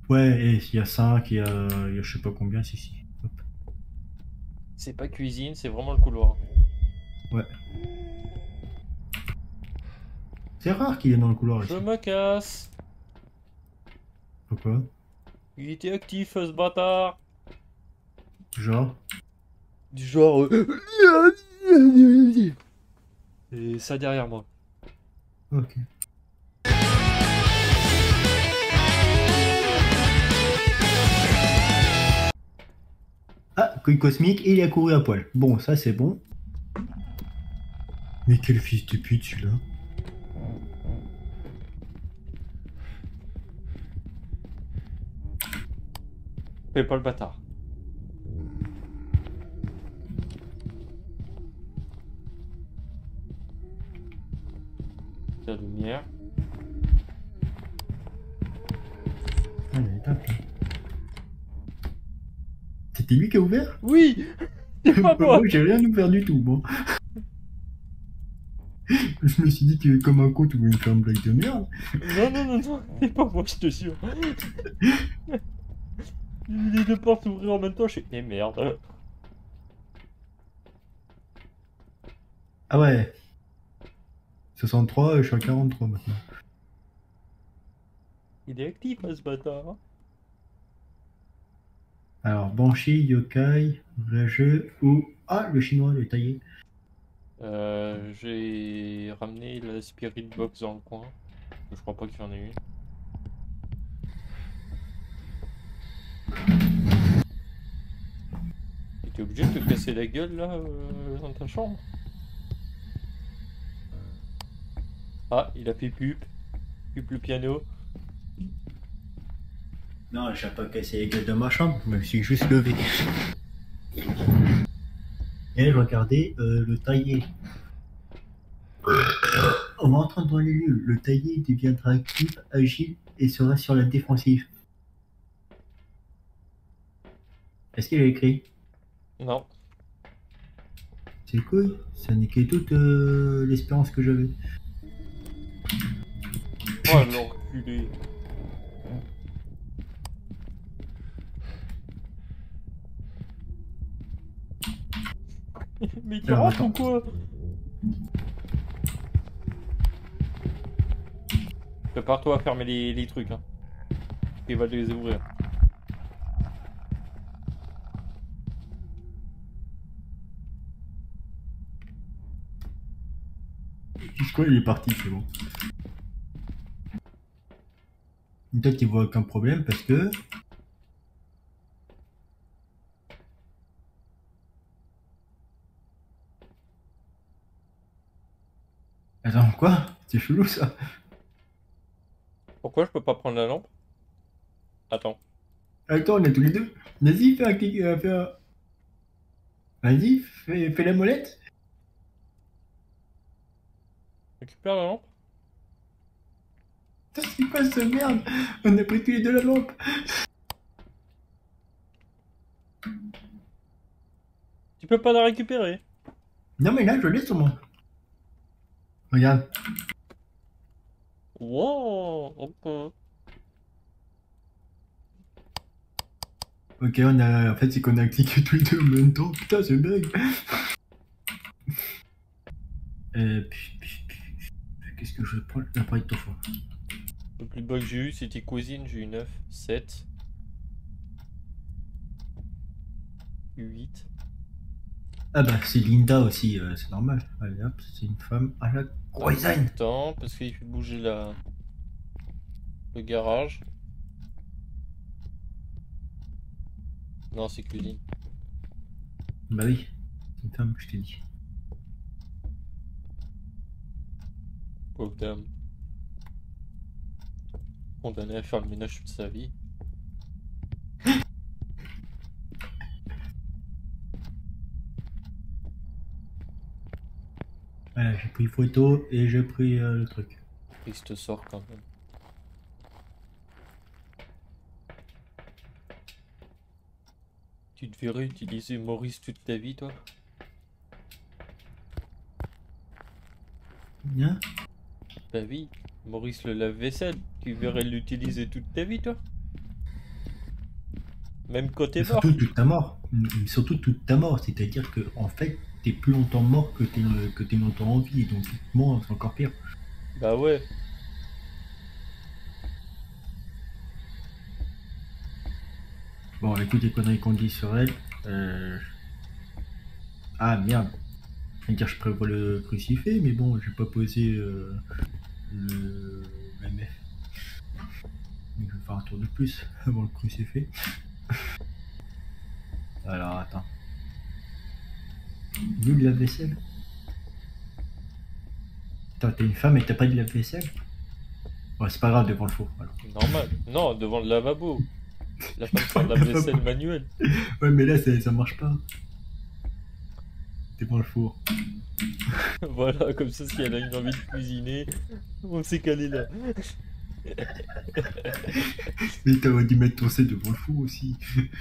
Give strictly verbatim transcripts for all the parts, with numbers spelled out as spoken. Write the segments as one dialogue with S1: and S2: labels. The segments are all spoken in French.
S1: Ouais, et il y a cinq, il y a, il y a je sais pas combien, si, si. Hop.
S2: C'est pas cuisine, c'est vraiment le couloir.
S1: Ouais. C'est rare qu'il est dans le couloir
S2: Je
S1: ici.
S2: me casse.
S1: Pourquoi?
S2: Il était actif ce bâtard.
S1: Genre?
S2: Du genre. euh, Et ça derrière moi.
S1: Ok. Ah, couille cosmique, il a couru à poil. Bon, ça c'est bon. Mais quel fils de pute celui-là.
S2: Fais pas le bâtard. La lumière.
S1: Ah, il est tape, là. C'était lui qui a ouvert?
S2: Oui. C'est pas
S1: Moi
S2: moi.
S1: j'ai rien ouvert du tout, bon. Je me suis dit que comme un con, tu voulais me faire une blague de merde.
S2: Non, non, non, non. C'est pas moi, je te jure. Les deux portes s'ouvrir en même temps, je suis. Eh merde.
S1: Ah ouais. soixante-trois, et je suis à quarante-trois maintenant.
S2: Il est actif, hein, ce bâtard.
S1: Alors, Banshee, Yokai, Rageux ou... Ah, le chinois, le taillé.
S2: Euh, j'ai ramené la Spirit Box dans le coin. Je crois pas qu'il y en ait une. Et t'es obligé de te casser la gueule là euh, dans ta chambre? Ah, il a fait pup. Pup le piano.
S1: Non, j'ai pas cassé les gueules de ma chambre, je me suis juste levé. Et regardez euh, le taillé. En rentrant dans les lieux, le taillé deviendra actif, agile et sera sur la défensive. Est-ce qu'il a écrit?
S2: Non.
S1: C'est cool, ça niquait toute euh, l'espérance que j'avais.
S2: Oh l'enculé. Mais tu
S1: Alors
S2: rentres ou
S1: attends,
S2: quoi? Prépare-toi à fermer les, les trucs, hein. Il va les ouvrir.
S1: je crois qu'il est parti, c'est bon. Peut-être qu'il voit aucun problème parce que... Attends, quoi? C'est chelou ça.
S2: Pourquoi je peux pas prendre la lampe? Attends.
S1: Attends, on est tous les deux. Vas-y, fais un clic, euh, fais un... Vas-y, fais, fais la molette.
S2: Récupère la lampe.
S1: Putain, c'est quoi cette merde? On a pris tous les deux la lampe.
S2: Tu peux pas la récupérer.
S1: Non mais là, je l'ai sur moi. Regarde.
S2: Wow. Ok.
S1: Ok, on a... En fait, c'est qu'on a cliqué tous les deux en même temps. Putain, c'est bug. Euh... Qu'est-ce que je prends? L'appareil de tofu.
S2: Le plus bas que j'ai eu, c'était cuisine. J'ai eu neuf, sept, huit.
S1: Ah bah, c'est Linda aussi, euh, c'est normal. Allez hop, c'est une femme à la cuisine.
S2: Attends, parce qu'il fait bouger la... le garage. Non, c'est cuisine.
S1: Bah oui, c'est une femme, je t'ai dit.
S2: Pauvre dame. Condamnée à faire le ménage toute sa vie.
S1: Voilà, j'ai pris photo et j'ai pris euh, le truc.
S2: Triste sort quand même. Tu te verrais utiliser Maurice toute ta vie, toi?
S1: Bien.
S2: Bah oui, Maurice le lave-vaisselle. Tu verrais l'utiliser toute ta vie, toi? Même côté
S1: Mais
S2: mort.
S1: surtout toute ta mort. Mais surtout toute ta mort. C'est-à-dire que en fait, t'es plus longtemps mort que t'es que t'es longtemps en vie. Donc moi, c'est encore pire.
S2: Bah ouais.
S1: Bon, écoute les conneries qu'on dit sur elle. Euh... Ah merde. Je vais dire je prévois le crucifix, mais bon, j'ai pas posé euh, le M F. Mais je vais faire un tour de plus avant le crucifix. Alors attends. D'où de la vaisselle? Attends, t'es une femme et t'as pas de lave-vaisselle? Ouais, c'est pas grave devant le four. Alors.
S2: Normal. Non, devant le lavabo. La femme sort de la vaisselle manuelle.
S1: Ouais, mais là, ça, ça marche pas. Devant le four.
S2: Voilà, comme ça, si elle a une envie de cuisiner, on sait qu'elle est là.
S1: Mais t'aurais dû mettre ton C devant le four aussi.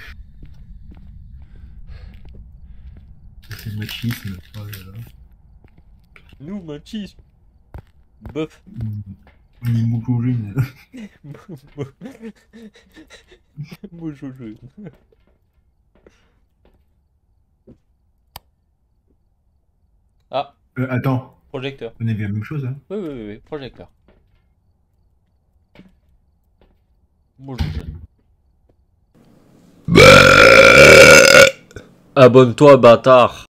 S1: C'est le machisme. Oh là là.
S2: Nous, machisme. Bof.
S1: On est moujouline.
S2: Mojojo. Ah,
S1: Euh, attends,
S2: projecteur.
S1: on a vu la même chose, hein?
S2: Oui, oui, oui, oui, projecteur. Mojojo. Abonne-toi, bâtard.